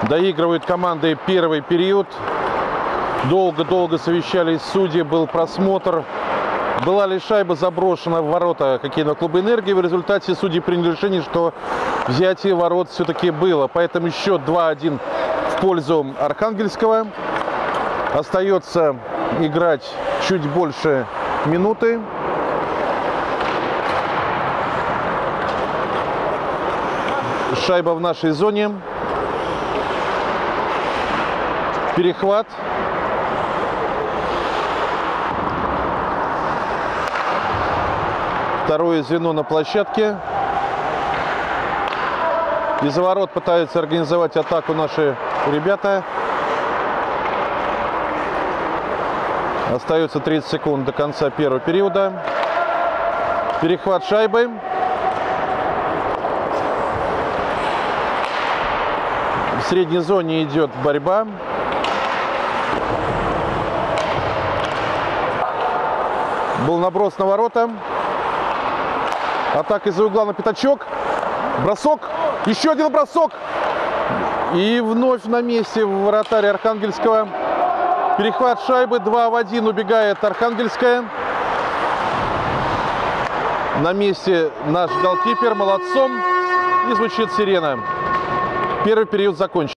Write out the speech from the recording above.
Доигрывают команды первый период. Долго-долго совещались судьи, был просмотр. Была ли шайба заброшена в ворота хоккейного клуба «Энергия». В результате судьи приняли решение, что взятие ворот все-таки было. Поэтому счет 2-1 в пользу Архангельского. Остается играть чуть больше минуты. Шайба в нашей зоне. Перехват. Второе звено на площадке. Из-за ворот пытаются организовать атаку наши ребята. Остается 30 секунд до конца первого периода. Перехват шайбы. В средней зоне идет борьба. Был наброс на ворота. Атака из-за угла на пятачок. Бросок. Еще один бросок. И вновь на месте вратарь Архангельского. Перехват шайбы. 2-1 убегает Архангельская. На месте наш голкипер. Молодцом. И звучит сирена. Первый период закончен.